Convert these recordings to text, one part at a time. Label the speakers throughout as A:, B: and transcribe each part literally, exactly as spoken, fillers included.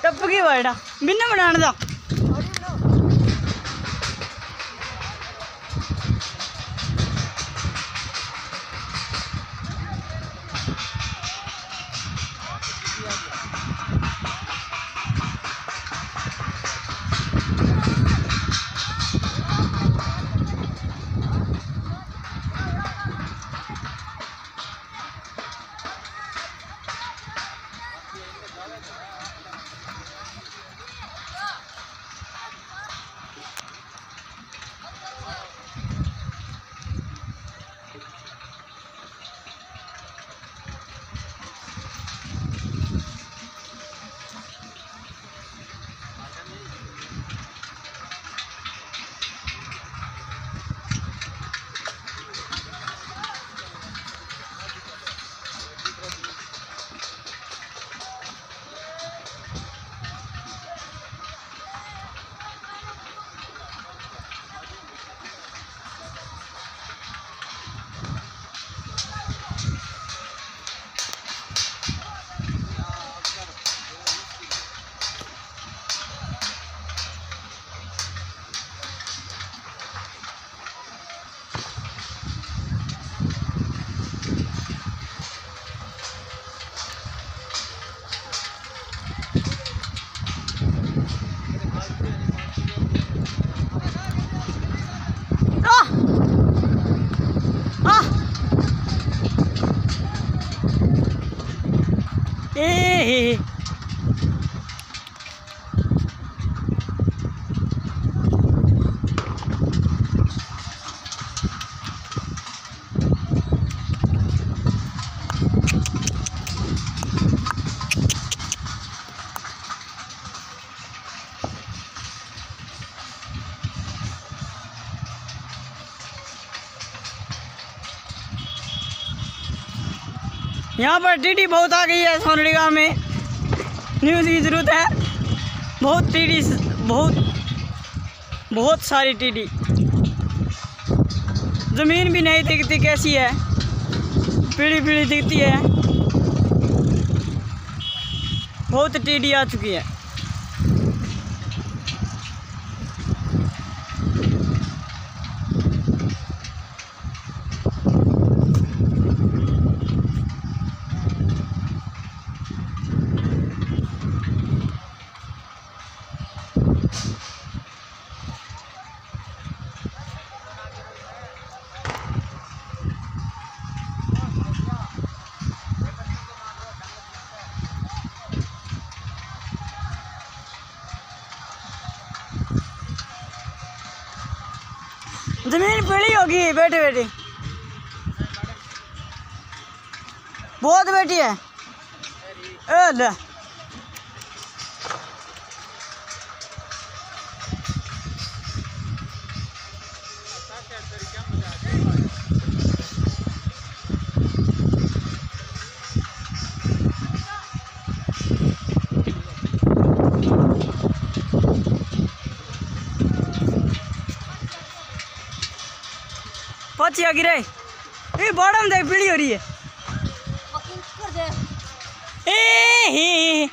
A: टपकी वाड़ा बिना बनाने दा ए यहाँ पर टीडी बहुत आ गई है। सोनड़ी गाँव में न्यूज़ की ज़रूरत है। बहुत टीडी, बहुत बहुत सारी टीडी। ज़मीन भी नहीं दिखती कैसी है, पीली पीली दिखती है। बहुत टीडी आ चुकी है। जमीन पीली होगी बेटी बेटी, बहुत बेटी है। ए ले पची आ गिरे। ये बॉडम देख पीली हो रही है। ए ही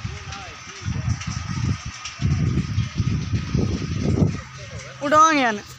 A: उड़ाएंगे।